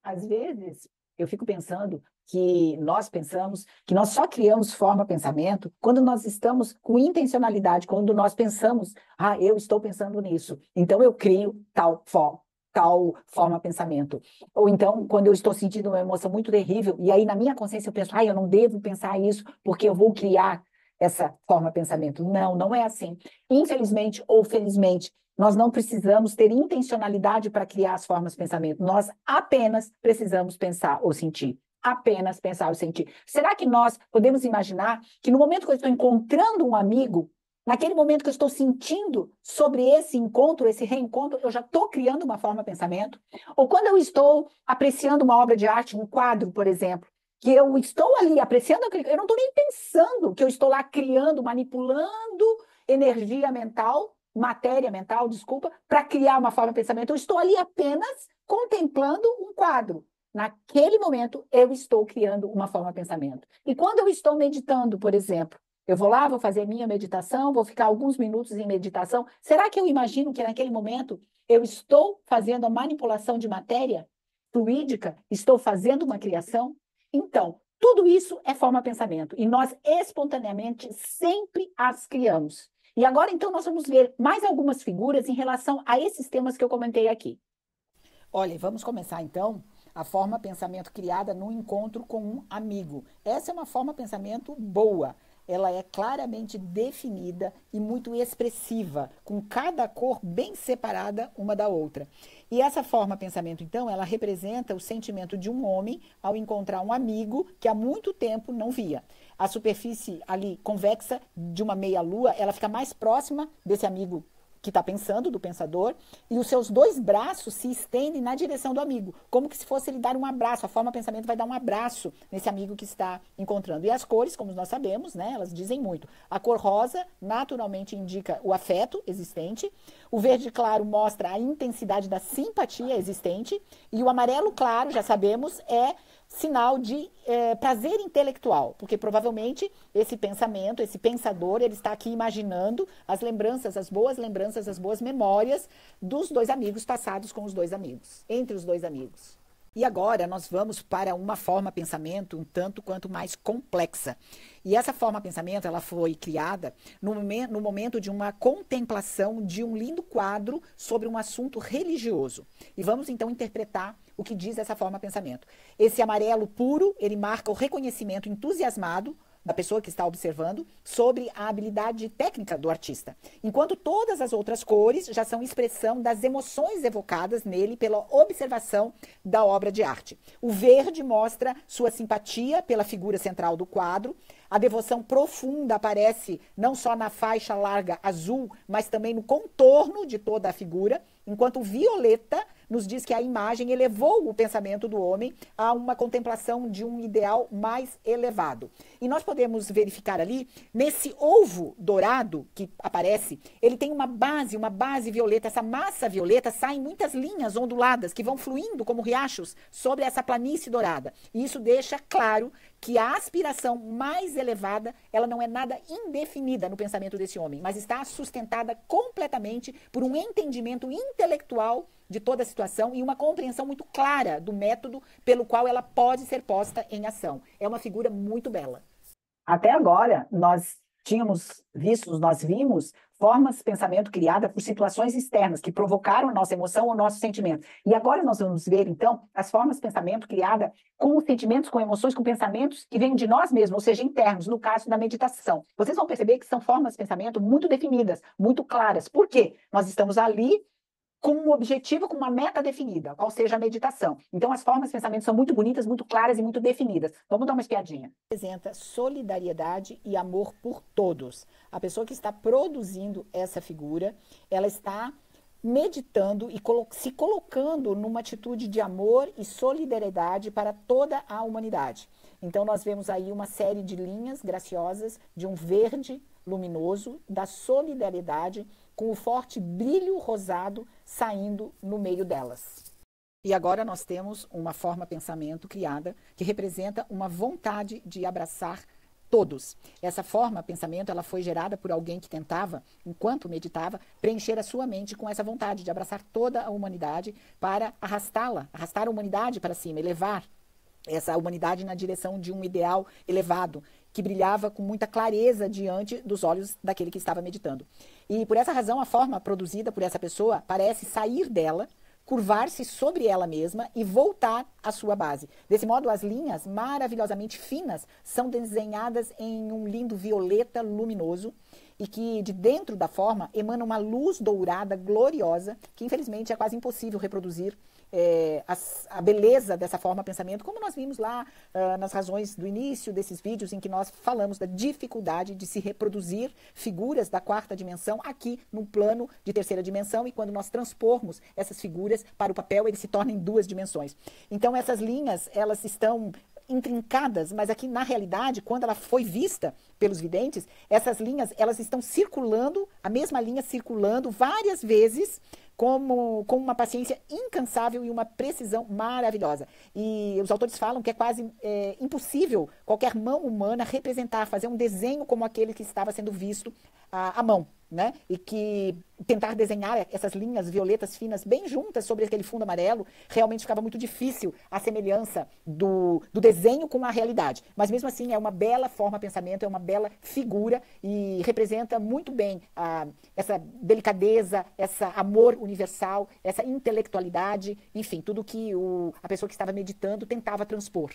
Às vezes, eu fico pensando que nós só criamos forma-pensamento quando nós estamos com intencionalidade, quando nós pensamos, eu estou pensando nisso, então eu crio tal forma-pensamento. Ou então, quando eu estou sentindo uma emoção muito terrível, e aí na minha consciência eu penso, eu não devo pensar isso, porque eu vou criar essa forma-pensamento. Não, não é assim. Infelizmente ou felizmente, nós não precisamos ter intencionalidade para criar as formas de pensamento. Nós apenas precisamos pensar ou sentir. Apenas pensar ou sentir. Será que nós podemos imaginar que no momento que eu estou encontrando um amigo, naquele momento que eu estou sentindo sobre esse encontro, esse reencontro, eu já estou criando uma forma de pensamento? Ou quando eu estou apreciando uma obra de arte, um quadro, por exemplo, que eu estou ali apreciando, eu não estou nem pensando que eu estou lá criando, manipulando energia mental, matéria mental, desculpa, para criar uma forma de pensamento. Eu estou ali apenas contemplando um quadro. Naquele momento, eu estou criando uma forma de pensamento. E quando eu estou meditando, por exemplo, eu vou lá, vou fazer minha meditação, vou ficar alguns minutos em meditação. Será que eu imagino que naquele momento eu estou fazendo a manipulação de matéria fluídica? Estou fazendo uma criação? Então, tudo isso é forma de pensamento. E nós, espontaneamente, sempre as criamos. E agora, então, nós vamos ver mais algumas figuras em relação a esses temas que eu comentei aqui. Olha, vamos começar, então, a forma pensamento criada no encontro com um amigo. Essa é uma forma pensamento boa. Ela é claramente definida e muito expressiva, com cada cor bem separada uma da outra. E essa forma pensamento, então, ela representa o sentimento de um homem ao encontrar um amigo que há muito tempo não via. A superfície ali convexa de uma meia-lua, ela fica mais próxima desse amigo que está pensando, do pensador, e os seus dois braços se estendem na direção do amigo, como que se fosse ele dar um abraço. A forma pensamento vai dar um abraço nesse amigo que está encontrando. E as cores, como nós sabemos, né, elas dizem muito. A cor rosa naturalmente indica o afeto existente, o verde claro mostra a intensidade da simpatia existente, e o amarelo claro, já sabemos, é sinal de prazer intelectual, porque provavelmente esse pensamento, esse pensador, ele está aqui imaginando as lembranças, as boas memórias dos dois amigos passados com os dois amigos, entre os dois amigos. E agora nós vamos para uma forma pensamento um tanto quanto mais complexa. E essa forma pensamento, ela foi criada no momento de uma contemplação de um lindo quadro sobre um assunto religioso. E vamos então interpretar o que diz essa forma pensamento. Esse amarelo puro, ele marca o reconhecimento entusiasmado da pessoa que está observando sobre a habilidade técnica do artista. Enquanto todas as outras cores já são expressão das emoções evocadas nele pela observação da obra de arte. O verde mostra sua simpatia pela figura central do quadro. A devoção profunda aparece não só na faixa larga azul, mas também no contorno de toda a figura, enquanto o violeta nos diz que a imagem elevou o pensamento do homem a uma contemplação de um ideal mais elevado. E nós podemos verificar ali, nesse ovo dourado que aparece, ele tem uma base violeta. Essa massa violeta sai em muitas linhas onduladas que vão fluindo como riachos sobre essa planície dourada. E isso deixa claro que a aspiração mais elevada, ela não é nada indefinida no pensamento desse homem, mas está sustentada completamente por um entendimento intelectual de toda a situação e uma compreensão muito clara do método pelo qual ela pode ser posta em ação. É uma figura muito bela. Até agora, nós vimos formas de pensamento criadas por situações externas que provocaram a nossa emoção ou o nosso sentimento. E agora nós vamos ver, então, as formas de pensamento criadas com sentimentos, com emoções, com pensamentos que vêm de nós mesmos, ou seja, internos, no caso da meditação. Vocês vão perceber que são formas de pensamento muito definidas, muito claras. Por quê? Nós estamos ali com um objetivo, com uma meta definida, qual seja a meditação. Então, as formas de pensamento são muito bonitas, muito claras e muito definidas. Vamos dar uma espiadinha. Representa solidariedade e amor por todos. A pessoa que está produzindo essa figura, ela está meditando e se colocando numa atitude de amor e solidariedade para toda a humanidade. Então, nós vemos aí uma série de linhas graciosas de um verde luminoso, da solidariedade, com o forte brilho rosado saindo no meio delas. E agora nós temos uma forma pensamento criada que representa uma vontade de abraçar todos. Essa forma, pensamento, ela foi gerada por alguém que tentava, enquanto meditava, preencher a sua mente com essa vontade de abraçar toda a humanidade para arrastá-la, arrastar a humanidade para cima, elevar essa humanidade na direção de um ideal elevado, que brilhava com muita clareza diante dos olhos daquele que estava meditando. E por essa razão, a forma produzida por essa pessoa parece sair dela, curvar-se sobre ela mesma e voltar à sua base. Desse modo, as linhas maravilhosamente finas são desenhadas em um lindo violeta luminoso e que de dentro da forma emana uma luz dourada gloriosa que infelizmente é quase impossível reproduzir a beleza dessa forma pensamento, como nós vimos lá nas razões do início desses vídeos em que nós falamos da dificuldade de se reproduzir figuras da quarta dimensão aqui no plano de terceira dimensão, e quando nós transpormos essas figuras para o papel, eles se tornam em duas dimensões. Então essas linhas, elas estão intrincadas, mas aqui na realidade, quando ela foi vista pelos videntes, essas linhas, elas estão circulando, a mesma linha circulando várias vezes, com uma paciência incansável e uma precisão maravilhosa. E os autores falam que é quase impossível qualquer mão humana representar, fazer um desenho como aquele que estava sendo visto à mão, né? E que tentar desenhar essas linhas violetas finas bem juntas sobre aquele fundo amarelo, realmente ficava muito difícil a semelhança do desenho com a realidade. Mas mesmo assim é uma bela forma pensamento, é uma bela figura e representa muito bem essa delicadeza, esse amor universal, essa intelectualidade, enfim, tudo que a pessoa que estava meditando tentava transpor.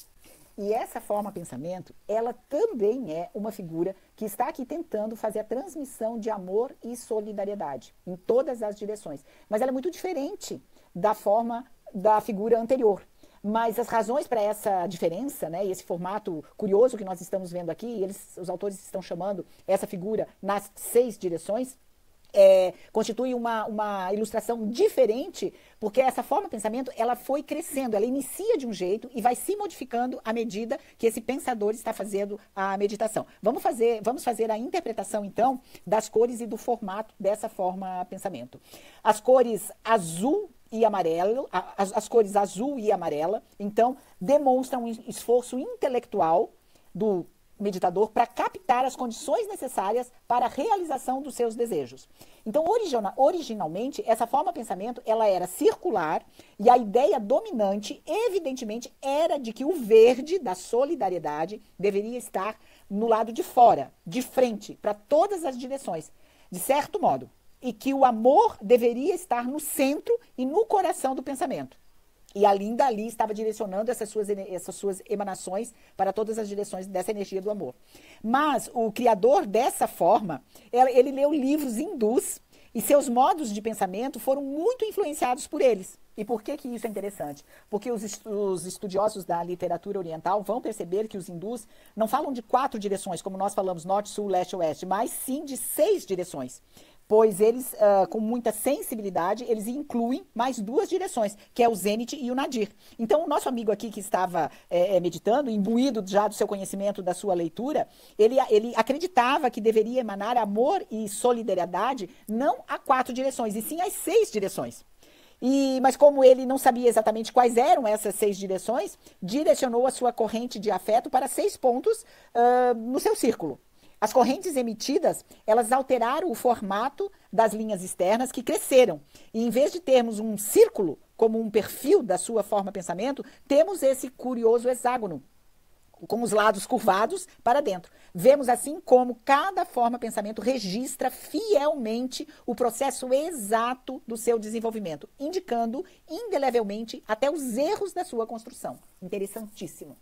E essa forma pensamento, ela também é uma figura que está aqui tentando fazer a transmissão de amor e solidariedade em todas as direções. Mas ela é muito diferente da forma da figura anterior. Mas as razões para essa diferença, né, e esse formato curioso que nós estamos vendo aqui, os autores estão chamando essa figura nas 6 direções, constitui uma ilustração diferente, porque essa forma de pensamento, ela foi crescendo, ela inicia de um jeito e vai se modificando à medida que esse pensador está fazendo a meditação. Vamos fazer a interpretação, então, das cores e do formato dessa forma de pensamento. As cores azul e amarelo, as cores azul e amarela, então, demonstram um esforço intelectual do meditador para captar as condições necessárias para a realização dos seus desejos. Então, originalmente, essa forma de pensamento, ela era circular e a ideia dominante, evidentemente, era de que o verde da solidariedade deveria estar no lado de fora, de frente, para todas as direções, de certo modo, e que o amor deveria estar no centro e no coração do pensamento. E ali estava direcionando essas suas emanações para todas as direções dessa energia do amor. Mas o criador dessa forma, ele leu livros hindus e seus modos de pensamento foram muito influenciados por eles. E por que isso é interessante? Porque os estudiosos da literatura oriental vão perceber que os hindus não falam de 4 direções, como nós falamos, norte, sul, leste, oeste, mas sim de 6 direções. Pois eles, com muita sensibilidade, eles incluem mais 2 direções, que é o Zenit e o Nadir. Então, o nosso amigo aqui que estava meditando, imbuído já do seu conhecimento, da sua leitura, ele acreditava que deveria emanar amor e solidariedade não a 4 direções, e sim as 6 direções. Mas como ele não sabia exatamente quais eram essas 6 direções, direcionou a sua corrente de afeto para 6 pontos no seu círculo. As correntes emitidas, elas alteraram o formato das linhas externas que cresceram. E em vez de termos um círculo como um perfil da sua forma de pensamento, temos esse curioso hexágono, com os lados curvados para dentro. Vemos assim como cada forma de pensamento registra fielmente o processo exato do seu desenvolvimento, indicando indelevelmente até os erros da sua construção. Interessantíssimo.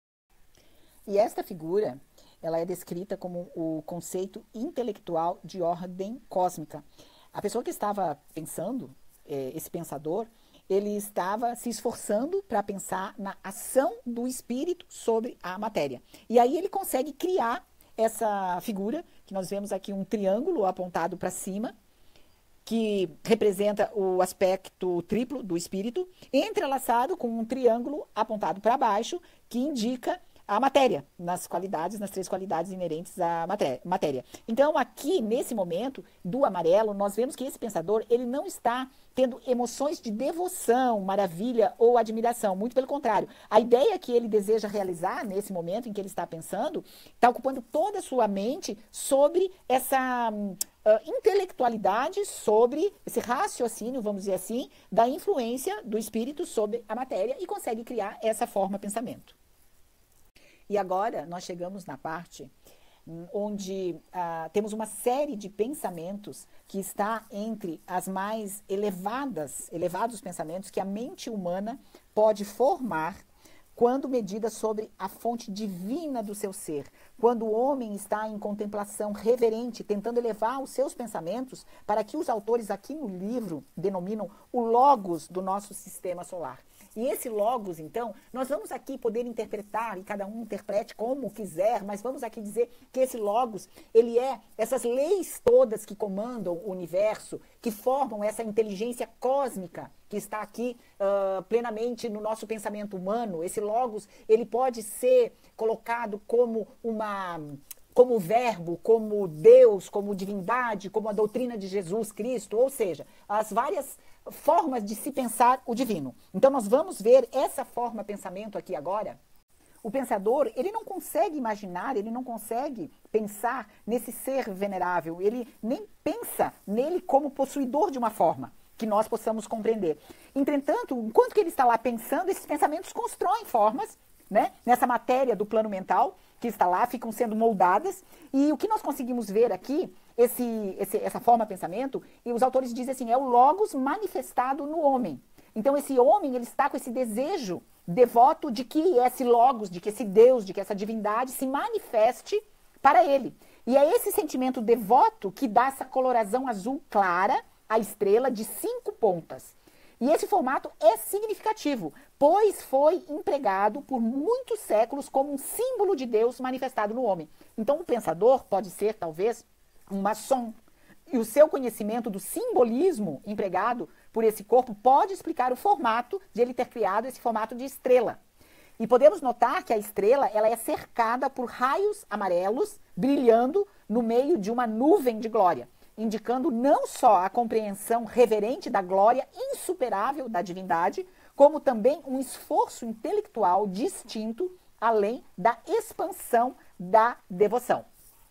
E esta figura, ela é descrita como o conceito intelectual de ordem cósmica. A pessoa que estava pensando, esse pensador, ele estava se esforçando para pensar na ação do espírito sobre a matéria. E aí ele consegue criar essa figura, que nós vemos aqui um triângulo apontado para cima, que representa o aspecto triplo do espírito, entrelaçado com um triângulo apontado para baixo, que indica a matéria, nas três qualidades inerentes à matéria. Então, aqui, nesse momento do amarelo, nós vemos que esse pensador, ele não está tendo emoções de devoção, maravilha ou admiração, muito pelo contrário. A ideia que ele deseja realizar nesse momento em que ele está pensando, está ocupando toda a sua mente sobre essa intelectualidade, sobre esse raciocínio, vamos dizer assim, da influência do espírito sobre a matéria e consegue criar essa forma pensamento. E agora nós chegamos na parte onde temos uma série de pensamentos que está entre as mais elevados pensamentos que a mente humana pode formar quando medida sobre a fonte divina do seu ser, quando o homem está em contemplação reverente, tentando elevar os seus pensamentos para que os autores aqui no livro denominam o logos do nosso sistema solar. E esse logos, então, nós vamos aqui poder interpretar, e cada um interprete como quiser, mas vamos aqui dizer que esse logos, ele é essas leis todas que comandam o universo, que formam essa inteligência cósmica que está aqui plenamente no nosso pensamento humano. Esse logos, ele pode ser colocado como como verbo, como Deus, como divindade, como a doutrina de Jesus Cristo, ou seja, as várias formas de se pensar o divino. Então nós vamos ver essa forma pensamento aqui agora. O pensador, ele não consegue imaginar, ele não consegue pensar nesse ser venerável, ele nem pensa nele como possuidor de uma forma que nós possamos compreender. Entretanto, enquanto que ele está lá pensando, esses pensamentos constroem formas, né, nessa matéria do plano mental, que está lá, ficam sendo moldadas, e o que nós conseguimos ver aqui, essa forma de pensamento, e os autores dizem assim, é o logos manifestado no homem. Então esse homem, ele está com esse desejo devoto de que esse logos, de que esse Deus, de que essa divindade se manifeste para ele. E é esse sentimento devoto que dá essa coloração azul clara à estrela de 5 pontas. E esse formato é significativo, pois foi empregado por muitos séculos como um símbolo de Deus manifestado no homem. Então, o pensador pode ser, talvez, um maçom. E o seu conhecimento do simbolismo empregado por esse corpo pode explicar o formato de ele ter criado esse formato de estrela. E podemos notar que a estrela ela é cercada por raios amarelos brilhando no meio de uma nuvem de glória, indicando não só a compreensão reverente da glória insuperável da divindade, como também um esforço intelectual distinto, além da expansão da devoção.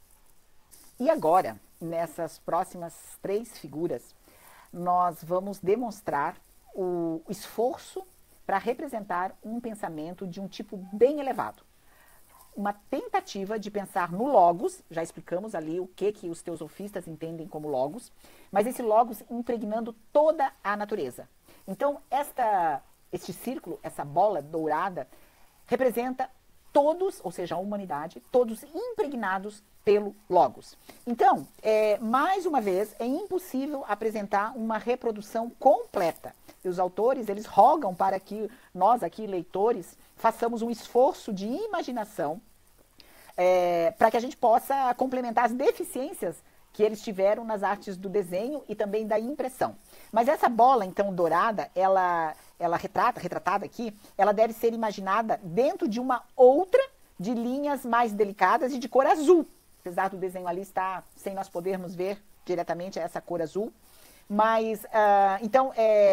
E agora, nessas próximas 3 figuras, nós vamos demonstrar o esforço para representar um pensamento de um tipo bem elevado. Uma tentativa de pensar no logos, já explicamos ali o que os teosofistas entendem como logos, mas esse logos impregnando toda a natureza. Então, este círculo, essa bola dourada, representa todos, ou seja, a humanidade, todos impregnados pelo logos. Então, mais uma vez, é impossível apresentar uma reprodução completa. E os autores, eles rogam para que nós aqui, leitores, façamos um esforço de imaginação para que a gente possa complementar as deficiências que eles tiveram nas artes do desenho e também da impressão. Mas essa bola, então, dourada, ela retratada aqui, ela deve ser imaginada dentro de uma outra de linhas mais delicadas e de cor azul. Apesar do desenho ali estar sem nós podermos ver diretamente essa cor azul. Mas, então,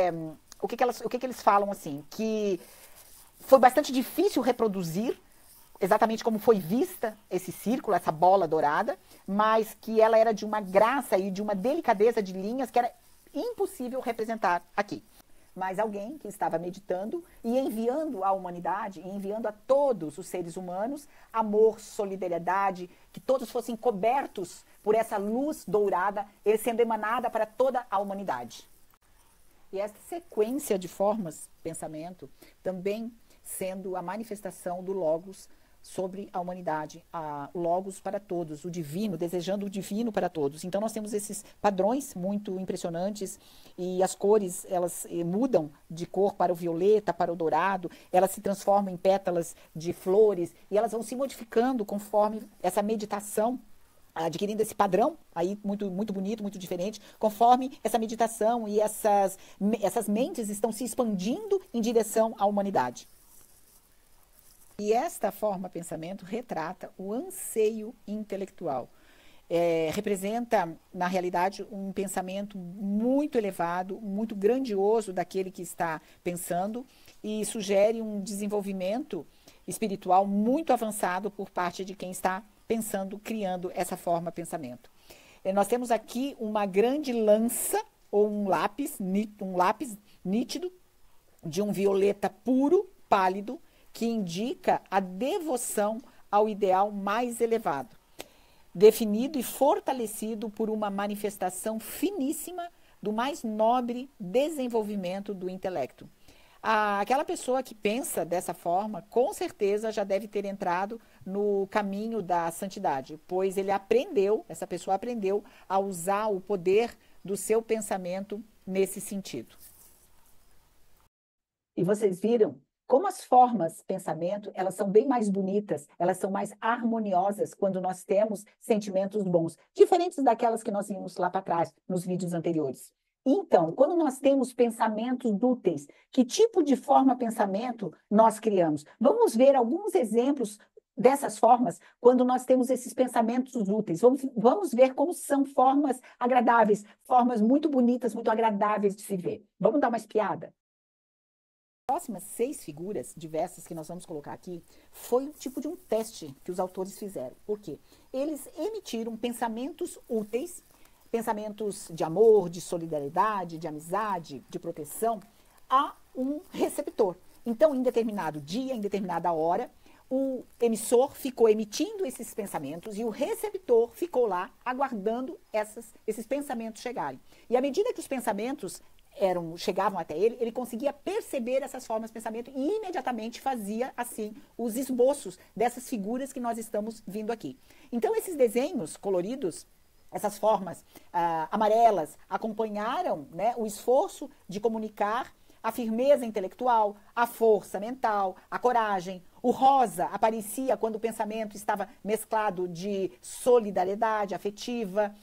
o que eles falam assim? Que foi bastante difícil reproduzir exatamente como foi vista esse círculo, essa bola dourada, mas que ela era de uma graça e de uma delicadeza de linhas que era impossível representar aqui. Mas alguém que estava meditando e enviando à humanidade, enviando a todos os seres humanos, amor, solidariedade, que todos fossem cobertos por essa luz dourada, sendo emanada para toda a humanidade. E essa sequência de formas, pensamento, também sendo a manifestação do Logos sobre a humanidade, o Logos para todos, o divino, desejando o divino para todos. Então nós temos esses padrões muito impressionantes e as cores, elas mudam de cor para o violeta, para o dourado, elas se transformam em pétalas de flores e elas vão se modificando conforme essa meditação, adquirindo esse padrão aí muito, muito bonito, muito diferente, conforme essa meditação e essas mentes estão se expandindo em direção à humanidade. E esta forma pensamento retrata o anseio intelectual. Representa, na realidade, um pensamento muito elevado, muito grandioso daquele que está pensando e sugere um desenvolvimento espiritual muito avançado por parte de quem está pensando, criando essa forma pensamento. Nós temos aqui uma grande lança ou um lápis nítido de um violeta puro, pálido, que indica a devoção ao ideal mais elevado, definido e fortalecido por uma manifestação finíssima do mais nobre desenvolvimento do intelecto. Aquela pessoa que pensa dessa forma, com certeza já deve ter entrado no caminho da santidade, pois essa pessoa aprendeu a usar o poder do seu pensamento nesse sentido. E vocês viram como as formas pensamento, elas são bem mais bonitas, elas são mais harmoniosas quando nós temos sentimentos bons, diferentes daquelas que nós vimos lá para trás, nos vídeos anteriores. Então, quando nós temos pensamentos úteis, que tipo de forma pensamento nós criamos? Vamos ver alguns exemplos dessas formas quando nós temos esses pensamentos úteis. Vamos ver como são formas agradáveis, formas muito bonitas, muito agradáveis de se ver. Vamos dar uma espiada? Próximas 6 figuras diversas que nós vamos colocar aqui foi um tipo de um teste que os autores fizeram. Por quê? Eles emitiram pensamentos úteis, pensamentos de amor, de solidariedade, de amizade, de proteção a um receptor. Então, em determinado dia, em determinada hora, o emissor ficou emitindo esses pensamentos e o receptor ficou lá aguardando esses pensamentos chegarem. E à medida que os pensamentos chegavam até ele, ele conseguia perceber essas formas de pensamento e imediatamente fazia, assim, os esboços dessas figuras que nós estamos vindo aqui. Então, esses desenhos coloridos, essas formas amarelas, acompanharam, né, o esforço de comunicar a firmeza intelectual, a força mental, a coragem. O rosa aparecia quando o pensamento estava mesclado de solidariedade afetiva,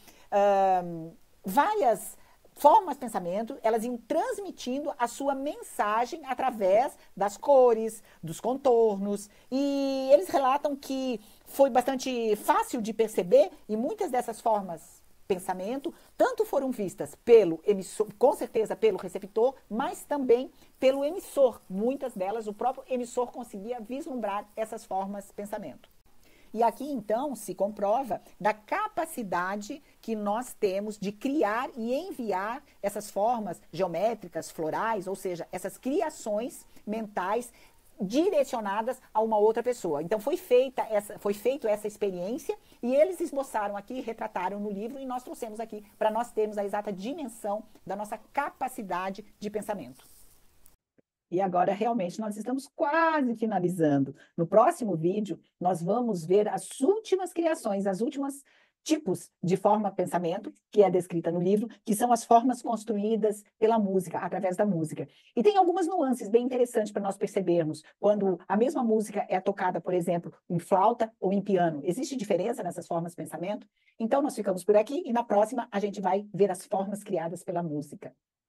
várias formas de pensamento, elas iam transmitindo a sua mensagem através das cores, dos contornos, e eles relatam que foi bastante fácil de perceber e muitas dessas formas de pensamento tanto foram vistas pelo emissor, com certeza pelo receptor, mas também pelo emissor. Muitas delas, o próprio emissor conseguia vislumbrar essas formas de pensamento. E aqui, então, se comprova da capacidade que nós temos de criar e enviar essas formas geométricas, florais, ou seja, essas criações mentais direcionadas a uma outra pessoa. Então, foi feita essa experiência e eles esboçaram aqui, retrataram no livro e nós trouxemos aqui para nós termos a exata dimensão da nossa capacidade de pensamento. E agora, realmente, nós estamos quase finalizando. No próximo vídeo, nós vamos ver as últimas criações, as últimas tipos de forma pensamento, que é descrita no livro, que são as formas construídas pela música, através da música. E tem algumas nuances bem interessantes para nós percebermos, quando a mesma música é tocada, por exemplo, em flauta ou em piano. Existe diferença nessas formas de pensamento? Então, nós ficamos por aqui e na próxima a gente vai ver as formas criadas pela música.